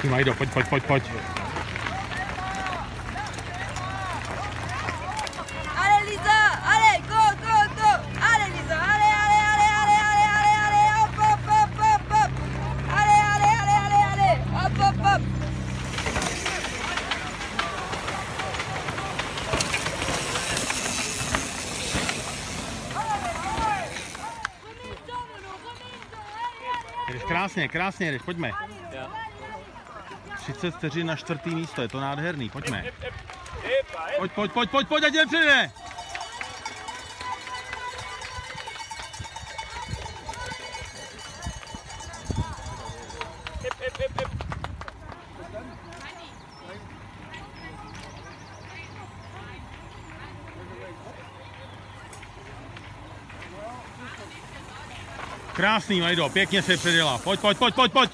Krásný, Majdo, pojď. Ale Liza, ale, go, ale Liza, ale, hop. Ale, hop. Jdeš krásně jdeš, pojďme. 30 vteřin na 4. místo, je to nádherný, pojďme. Pojď, ať jen přijde. Krásný, Majdo, pěkně se předjela. Pojď.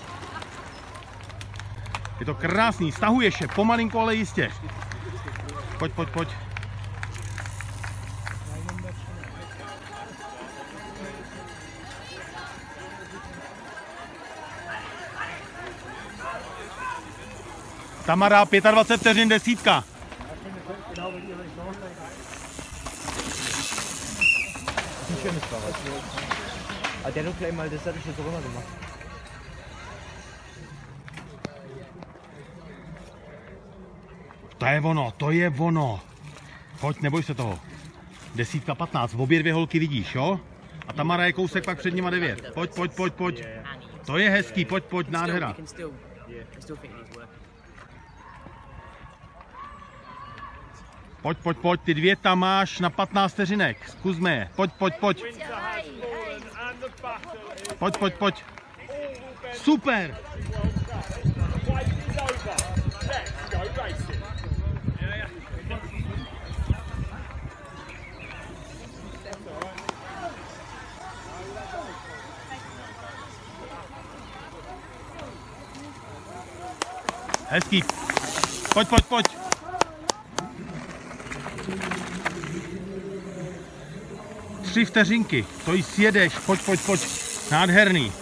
Je to krásný, stahuješ je, pomalinko, ale jistě. Pojď. Tamara, 25 vteřin, 10. Aber der hat gleich mal das hat schon so runter gemacht. To je ono. Pojď, neboj se toho. 10, 15, obě dvě holky vidíš, jo? A Tamara je kousek pak před nima 9. Pojď. To je hezký, pojď, nádhera. Pojď, ty dvě tam máš na 15 vteřinek. Zkusme je. Pojď. Super! Hezký. Pojď. 3 vteřinky, to jí sjedeš, pojď. Nádherný.